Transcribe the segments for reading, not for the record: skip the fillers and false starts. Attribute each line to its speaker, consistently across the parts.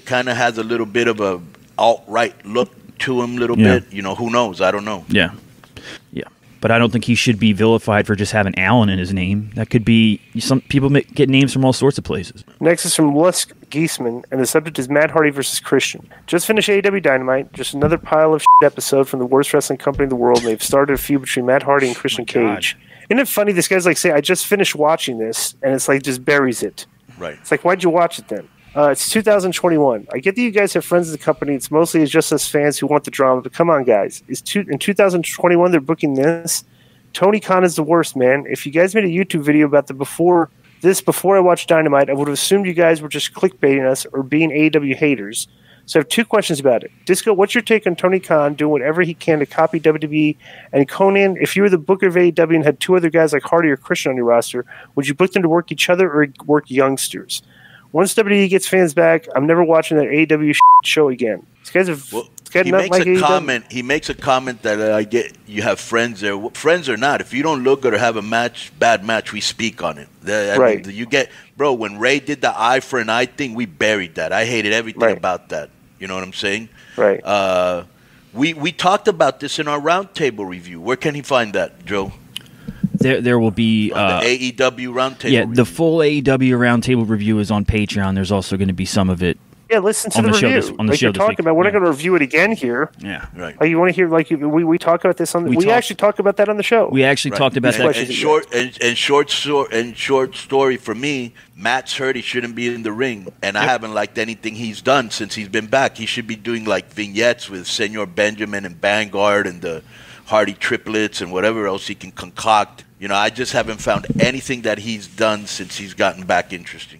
Speaker 1: kind of has a little bit of a alt-right look to him, a little bit. You know, who knows? I don't know.
Speaker 2: Yeah. But I don't think he should be vilified for just having Allen in his name. That could be some people get names from all sorts of places.
Speaker 3: Next is from Lusk Geisman, and the subject is Matt Hardy versus Christian. Just finished AEW Dynamite, just another pile of shit episode from the worst wrestling company in the world. And they've started a feud between Matt Hardy and Christian Cage. Isn't it funny? This guy's like, say, I just finished watching this, and it's like just buries it.
Speaker 1: Right.
Speaker 3: It's like, why'd you watch it then? It's 2021. I get that you guys have friends in the company. It's mostly just us fans who want the drama. But come on, guys. In 2021, they're booking this. Tony Khan is the worst, man. If you guys made a YouTube video about before I watched Dynamite, I would have assumed you guys were just clickbaiting us or being AEW haters. So I have two questions about it. Disco, what's your take on Tony Khan doing whatever he can to copy WWE? And Conan, if you were the booker of AEW and had two other guys like Hardy or Christian on your roster, would you book them to work each other or work youngsters? Once WWE gets fans back, I'm never watching that AEW show again. These guys have
Speaker 1: he makes a comment that I get. You have friends there, friends or not. If you don't look good or have a bad match, we speak on it.
Speaker 3: Right.
Speaker 1: You get, bro. When Ray did the eye for an eye thing, we buried that. I hated everything about that. You know what I'm saying?
Speaker 3: Right.
Speaker 1: We talked about this in our roundtable review. Where can he find that, Joe?
Speaker 2: There will be
Speaker 1: the AEW roundtable.
Speaker 2: Yeah, the full AEW roundtable review is on Patreon. There's also going to be some of it.
Speaker 3: Yeah, listen to the review. Like you're talking about, we're not going to review it again here.
Speaker 2: Yeah,
Speaker 1: right.
Speaker 3: Like you want to hear, like we talk about this on. We actually talked about that on the show.
Speaker 2: We actually talked about that.
Speaker 1: And short story for me, Matt's hurt. He shouldn't be in the ring, and I haven't liked anything he's done since he's been back. He should be doing like vignettes with Senor Benjamin and Vanguard and the Hardy triplets and whatever else he can concoct. You know, I just haven't found anything that he's done since he's gotten back interesting.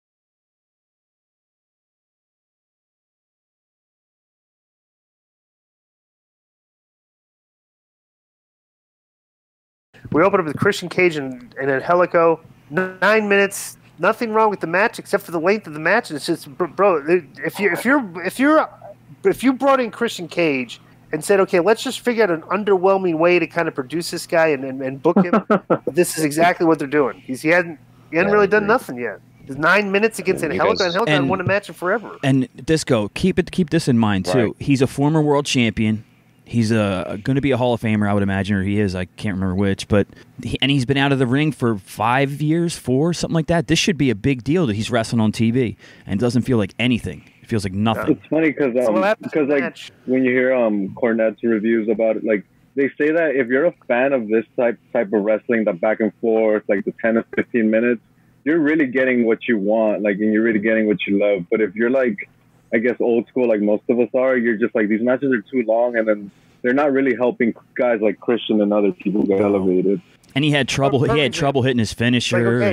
Speaker 3: We open up with Christian Cage and Angelico. 9 minutes. Nothing wrong with the match except for the length of the match. And it's just, bro. If you brought in Christian Cage and said, okay, let's just figure out an underwhelming way to kind of produce this guy and book him, this is exactly what they're doing. He hadn't really done nothing yet. There's 9 minutes against Angelico. Angelico hadn't won a match in forever.
Speaker 2: And Disco, keep this in mind too. Right. He's a former world champion. He's going to be a Hall of Famer, I would imagine, or he is. I can't remember which. But he's been out of the ring for 4 years, something like that. This should be a big deal that he's wrestling on TV, and it doesn't feel like anything. It feels like nothing.
Speaker 4: It's funny because like when you hear Cornette's reviews about it, like they say that if you're a fan of this type of wrestling, the back and forth, like the 10 to 15 minutes, you're really getting what you want, like, and you're really getting what you love. But if you're like, I guess old school, like most of us are, you're just like, these matches are too long, and then they're not really helping guys like Christian and other people get elevated. And
Speaker 2: he had trouble. He had trouble hitting his finisher.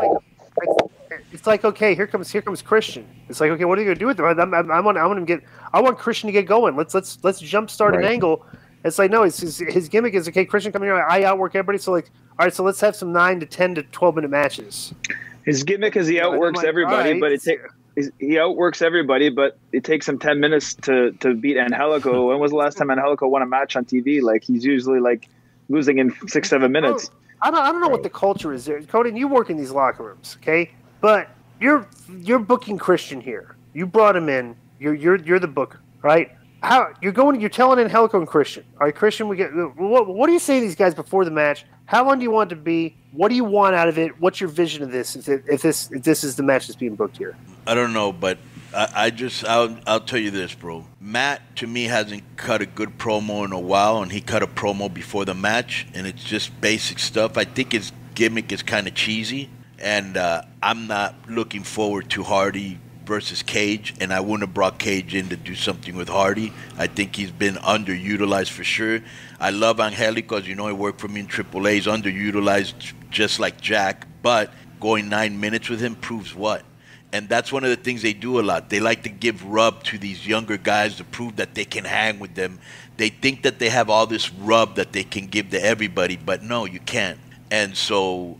Speaker 3: It's like okay, here comes Christian. It's like, okay, what are you gonna do with him? I want Christian to get going. Let's jumpstart an angle. It's like, no, his gimmick is, okay, Christian coming here, I outwork everybody. So like, all right, so let's have some 9 to 10 to 12 minute matches.
Speaker 5: His gimmick is he outworks everybody, but he outworks everybody, but it takes him 10 minutes to beat Angelico. When was the last time Angelico won a match on TV? Like, he's usually like losing in 6-7 minutes.
Speaker 3: I don't know what the culture is there. Conan, you work in these locker rooms, okay? But you're booking Christian here. You brought him in. You're the booker, right? You're telling Angelico and Christian. All right, Christian, what do you say to these guys before the match? How long do you want it to be? What do you want out of it? What's your vision of this? If this is the match that's being booked here?
Speaker 1: I don't know, but I'll tell you this, bro. Matt, to me, hasn't cut a good promo in a while, and he cut a promo before the match, and it's just basic stuff. I think his gimmick is kind of cheesy, and I'm not looking forward to Hardy versus Cage, and I wouldn't have brought Cage in to do something with Hardy. I think he's been underutilized for sure. I love Angelico, as you know, he worked for me in AAA. He's underutilized just like Jack, but going 9 minutes with him proves what? And that's one of the things they do a lot. They like to give rub to these younger guys to prove that they can hang with them. They think that they have all this rub that they can give to everybody, but no, you can't. And so,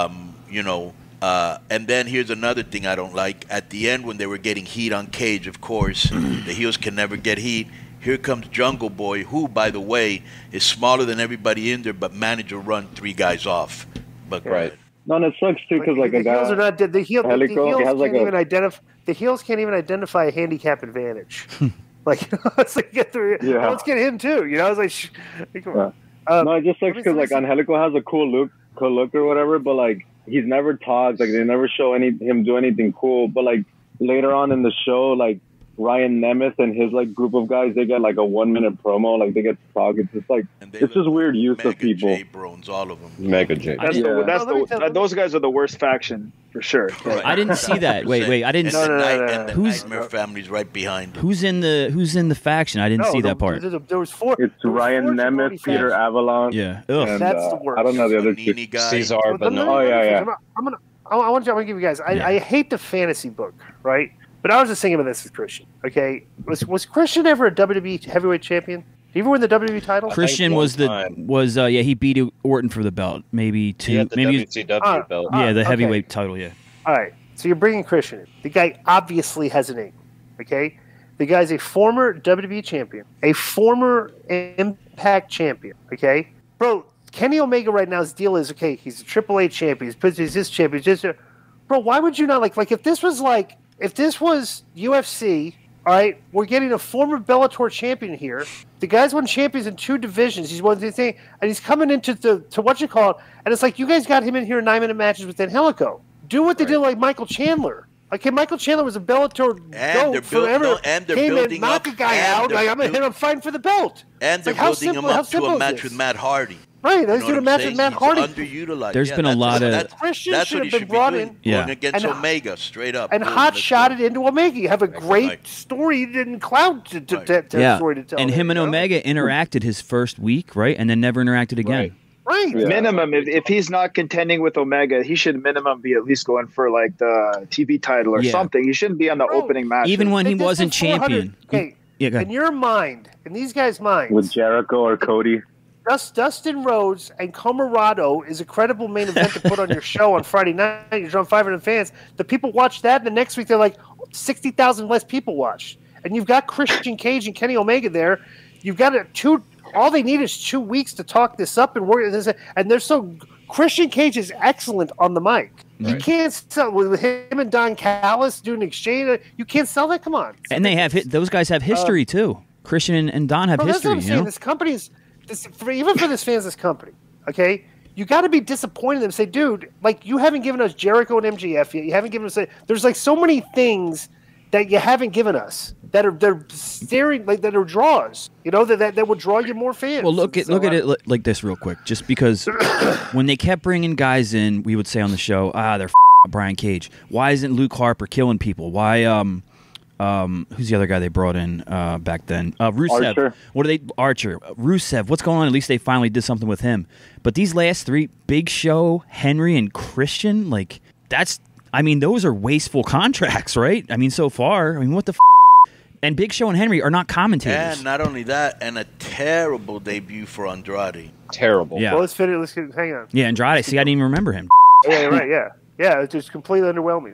Speaker 1: and then here's another thing I don't like. At the end, when they were getting heat on Cage, of course, the heels can never get heat. Here comes Jungle Boy, who, by the way, is smaller than everybody in there, but managed to run 3 guys off. But
Speaker 4: right. No, and it sucks too because like
Speaker 3: the heels are not dead. The heels can't even identify. the heels can't even identify a handicap advantage. Like, let's get through. Yeah. Let's get him too. You know, I was like, come on.
Speaker 4: No, it just sucks because like Angelico has a cool look or whatever, but like he's never talked. Like they never show him do anything cool. But like later on in the show, like Ryan Nemeth and his like group of guys, they get like a 1-minute promo. Like they get to talk. It's just like it's just weird use of people.
Speaker 1: Mega J Brones, all of them.
Speaker 6: Mega J.
Speaker 5: Those guys are the worst faction for sure.
Speaker 2: Right. I didn't see that. Wait. I didn't see
Speaker 1: that. Who's Nightmare Family's right behind him.
Speaker 2: Who's in the faction? I didn't see that part.
Speaker 3: There was 4.
Speaker 4: It's Ryan Nemeth, Peter Avalon.
Speaker 2: Yeah.
Speaker 4: And,
Speaker 3: that's the worst.
Speaker 4: I don't know the other two.
Speaker 6: Cesar, but no.
Speaker 4: Oh yeah.
Speaker 3: I want to give you guys. I hate the fantasy book, right? But I was just thinking about this with Christian. Okay, was Christian ever a WWE heavyweight champion? Did he ever win the WWE title?
Speaker 2: Christian he beat Orton for the belt, maybe two, maybe
Speaker 6: WCW belt.
Speaker 2: The heavyweight title. Yeah.
Speaker 3: All right, so you're bringing Christian in. The guy obviously has a name. Okay, the guy's a former WWE champion, a former Impact champion. Okay, bro. Kenny Omega right now, his deal is okay. He's a AAA champion. He's this champion. Bro, why would you not like if this was UFC, all right, we're getting a former Bellator champion here. The guy's won champions in 2 divisions. He's won the thing, and he's coming into to what you call it. And it's like you guys got him in here in 9-minute matches with Angelico. Do what they did like Michael Chandler. Okay, Michael Chandler was a Bellator goat forever.
Speaker 1: And they're building
Speaker 3: knock a guy out. Like, I'm fighting for the belt.
Speaker 1: And they're building him up to a match with Matt Hardy.
Speaker 3: Right, let's do a match with Matt Hardy.
Speaker 1: Underutilized.
Speaker 2: There's been a lot of
Speaker 3: Christian should have been brought in
Speaker 1: going against Omega straight up
Speaker 3: and hot shot it into Omega. You have a great story and cloud to story to tell.
Speaker 2: And him and Omega interacted his first week, right, and then never interacted again.
Speaker 3: Right.
Speaker 5: Yeah. Minimum, if he's not contending with Omega, he should minimum be at least going for like the TV title or something. He shouldn't be on the opening match.
Speaker 2: Even when he wasn't champion.
Speaker 3: Okay. In your mind, in these guys' minds,
Speaker 4: with Jericho or Cody.
Speaker 3: Dustin Rhodes and Comorado is a credible main event to put on your show on Friday night. You're drawing 500 fans. The people watch that, and the next week they're like 60,000 less people watch. And you've got Christian Cage and Kenny Omega there. You've got all they need is 2 weeks to talk this up and work this. And they're so Christian Cage is excellent on the mic. Right. You can't sell with him and Don Callis doing an exchange. You can't sell that. Come on.
Speaker 2: And those guys have history too. Christian and Don have history.
Speaker 3: That's what I'm saying. This company's. Even for this fans, this company, okay, you got to be disappointed in them. Say, dude, like you haven't given us Jericho and MJF yet. You haven't given us. There's like so many things that you haven't given us they're staring like that are draws. You know that would draw you more fans.
Speaker 2: Well, look at it like this real quick, just because when they kept bringing guys in, we would say on the show, they're Brian Cage. Why isn't Luke Harper killing people? Why who's the other guy they brought in back then? Rusev.
Speaker 4: Archer.
Speaker 2: Archer. Rusev. What's going on? At least they finally did something with him. But these last 3, Big Show, Henry, and Christian, like those are wasteful contracts, right? I mean, so far, what the and Big Show and Henry are not commentators.
Speaker 1: And not only that, and a terrible debut for Andrade.
Speaker 6: Terrible.
Speaker 2: Yeah.
Speaker 3: Well, let's hang on.
Speaker 2: Yeah, Andrade. See, I didn't even remember him.
Speaker 3: Yeah, right. Yeah, it's just completely underwhelming.